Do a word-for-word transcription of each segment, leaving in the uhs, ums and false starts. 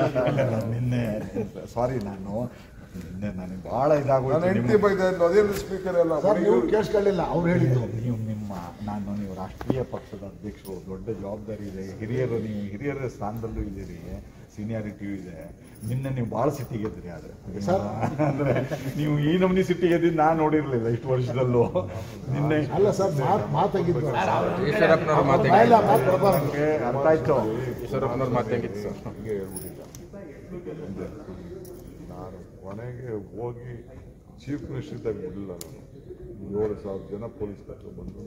ನಿನ್ನೆ ಸಾರಿ ನಾನು ನಿನ್ನೆ ನನಗೆ ಭಾಳ ಇದಾಗೋಯ್ತು. ಸ್ಪೀಕರ್ ಎಲ್ಲ ಕೇಳಿಸ್ಕೊಳ್ಳಿಲ್ಲ ಅವ್ರು ಹೇಳಿದ್ದು. ನೀವು ನಿಮ್ಮ ನಾನು ನೀವು ರಾಷ್ಟ್ರೀಯ ಪಕ್ಷದ ಅಧ್ಯಕ್ಷರು, ದೊಡ್ಡ ಜವಾಬ್ದಾರಿ ಇದೆ, ಹಿರಿಯರು, ನೀವು ಹಿರಿಯರ ಸ್ಥಾನದಲ್ಲೂ ಇದ್ದೀರಿ, ಸೀನಿಯಾರಿಟಿಯೂ ಇದೆ. ನಿನ್ನೆ ನೀವು ಭಾಳ ಸಿಟ್ಟಿಗೆದ್ರಿ. ಆದರೆ ಅಂದರೆ ನೀವು ಈ ನಮೂನಿ ಸಿಟ್ಟಿಗೆದ್ದು ನಾನು ನೋಡಿರಲಿಲ್ಲ ಇಷ್ಟು ವರ್ಷದಲ್ಲೂ. ನಿನ್ನೆ ಅಲ್ಲ ಸರ್ ಮಾತಾಗಿದ್ದು ಅರ್ಥ ಆಯ್ತು. ನಾನು ಕೊನೆಗೆ ಹೋಗಿ ಚೀಫ್ ಮಿನಿಸ್ಟರ್ ಇದ್ದಾಗ ಬಿಡಲಿಲ್ಲ. ನಾನು ಏಳು ಸಾವಿರ ಜನ ಪೊಲೀಸ್ ಬಂದು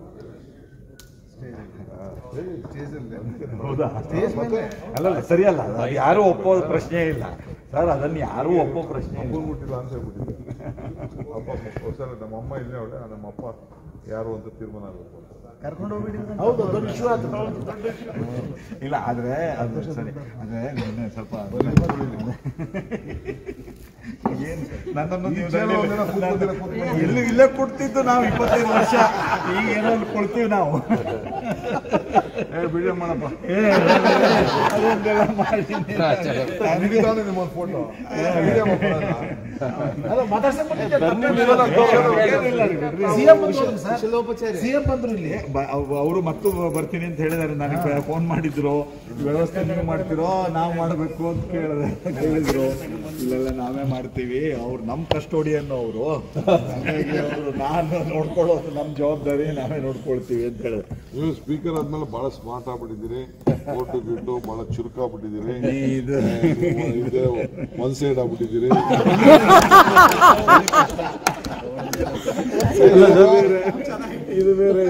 ಹೌದಾ? ಅಲ್ಲಲ್ಲ ಸರಿಯಲ್ಲ, ಅದು ಯಾರೂ ಒಪ್ಪೋ ಪ್ರಶ್ನೆ ಇಲ್ಲ ಸರ್, ಅದನ್ನು ಯಾರೂ ಒಪ್ಪೋ ಪ್ರಶ್ನೆ ಮುಟ್ಟಿಲ್ಲ ಅಂತ ಹೇಳ್ಬಿಟ್ಟಿದ್ದೆ. ಅಪ್ಪ ಸರ್ ನಮ್ಮ ಅಮ್ಮ ಇಲ್ಲೇ ಅವಳೆ, ನಮ್ಮ ಅಪ್ಪ ಯಾರು ಅಂತ ತೀರ್ಮಾನ ಆಗಬೇಕು ಅಂತ ಕರ್ಕೊಂಡು ಹೋಗ್ಬಿಟ್ಟಿದ್ರೆ ಹೌದು ದೊಡ್ಡ ಇಶ್ಯೂ ಆಯ್ತು. ಇಲ್ಲ ಆದರೆ ಅದು ಸರಿ. ಅಂದರೆ ನಿನ್ನೆ ಸ್ವಲ್ಪ ಏನು ನನ್ನನ್ನು ಇಲ್ಲಿ ಇಲ್ಲೇ ಕೊಡ್ತಿದ್ದು ನಾವು ಇಪ್ಪತ್ತೈದು ವರ್ಷ, ಈಗ ಏನೋ ಕೊಡ್ತೀವಿ ನಾವು. ಏ ವಿಡಿಯೋ ಮಾಡಪ್ಪ, ಅದೊಂದೆಲ್ಲ ಮಾಡಿ ನಿಮ್ಮ ಫೋಟೋ ಸಿಎಂ ಬಂದ್ರು ಇಲ್ಲಿ, ಅವರು ಮತ್ತು ಬರ್ತೀನಿ ಅಂತ ಹೇಳಿದಾರೆ. ನನಗೆ ಫೋನ್ ಮಾಡಿದ್ರು, ವ್ಯವಸ್ಥೆ ನೀವು ಮಾಡ್ತಿರೋ ನಾವು ಮಾಡಬೇಕು ಅಂತ ಕೇಳಿದೆ ಕೇಳಿದ್ರು. ಇಲ್ಲೆಲ್ಲ ನಾವೇ ಮಾಡ್ತೀವಿ, ಅವ್ರು ನಮ್ಮ ಕಸ್ಟೋಡಿಯನ್ನು ಅವರು, ಹಾಗಾಗಿ ಅವರು ನಾನು ನೋಡ್ಕೊಳ್ಳೋದು ನಮ್ಮ ಜವಾಬ್ದಾರಿ, ನಾವೇ ನೋಡ್ಕೊಳ್ತೀವಿ ಅಂತ ಹೇಳಿದ್ರು. ನೀವು ಸ್ಪೀಕರ್ ಆದ್ಮೇಲೆ ಬಹಳ ಸ್ಮಾರ್ಟ್ ಆಗ್ಬಿಟ್ಟಿದ್ದೀರಿ, ಫೋಟೋ ಗಿಟ್ಟು ಬಹಳ ಚುರುಕಾಗ್ಬಿಟ್ಟಿದ್ದೀರಿ, ಒನ್ ಸೈಡ್ ಆಗ್ಬಿಟ್ಟಿದ್ದೀರಿ. ಇದು ಬೇರೆ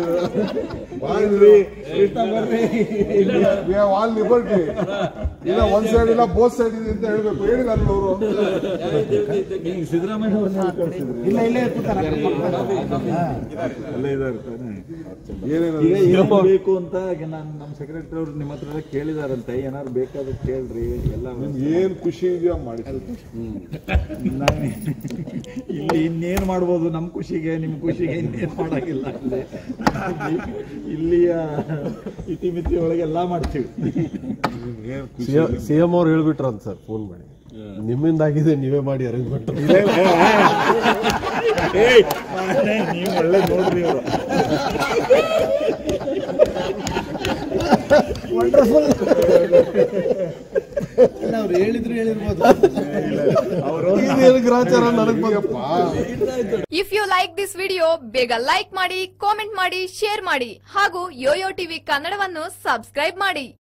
ಆಲ್ ಲಿಬರ್ಟಿ ಇಲ್ಲ, ಒನ್ ಸೈಡ್ ಇಲ್ಲ ಬೋತ್ ಸೈಡ್ ಇದೆ ಅಂತ ಹೇಳ್ಬೇಕು. ಹೇಳಿದಾರ ಅವರು ಸಿದ್ದರಾಮಯ್ಯ ಇಲ್ಲ ಇಲ್ಲೇ ಏನೇನು ಬೇಕು ಅಂತ ನಾನು ನಮ್ಮ ಸೆಕ್ರೆಟರಿ ಅವ್ರು ನಿಮ್ಮ ಹತ್ರ ಕೇಳಿದಾರಂತೆ. ಏನಾದ್ರು ಬೇಕಾದ್ರೆ ಕೇಳ್ರಿ, ಎಲ್ಲ ಏನ್ ಖುಷಿ ಇದೆಯಾ ಮಾಡಿ. ಇಲ್ಲಿ ಇನ್ನೇನು ಮಾಡ್ಬೋದು, ನಮ್ಮ ಖುಷಿಗೆ ನಿಮ್ಮ ಖುಷಿಗೆ ಇನ್ನೇನು ಮಾಡೋಂಗಿಲ್ಲ. ಇಲ್ಲಿಯ ಇತಿಮಿತಿ ಒಳಗೆ ಎಲ್ಲ ಮಾಡ್ತೀವಿ. ಸಿಎಂ ಅವ್ರು ಹೇಳ್ಬಿಟ್ರ ಅಂತ ಸರ್ ಫೋನ್ ಮಾಡಿ, ನಿಮ್ಮಿಂದ ಆಗಿದೆ ನೀವೇ ಮಾಡಿ ಅರೇಂಜ್ಮೆಂಟ್. ನೀವು ಒಳ್ಳೆ ನೋಡ್ರಿ ಅವರು. ಅವ್ರು ಹೇಳಿದ್ರು ಹೇಳಿರ್ಬೋದು. ಗ್ರಾಚಾರ ನನಗೆ if you like this video ಬೇಗ ಲೈಕ್ ಮಾಡಿ, ಕಾಮೆಂಟ್ ಮಾಡಿ, ಶೇರ್ ಮಾಡಿ ಹಾಗೂ ಯೋಯೋ ಟಿವಿ ಕನ್ನಡವನ್ನು ಸಬ್ಸ್ಕ್ರೈಬ್ ಮಾಡಿ.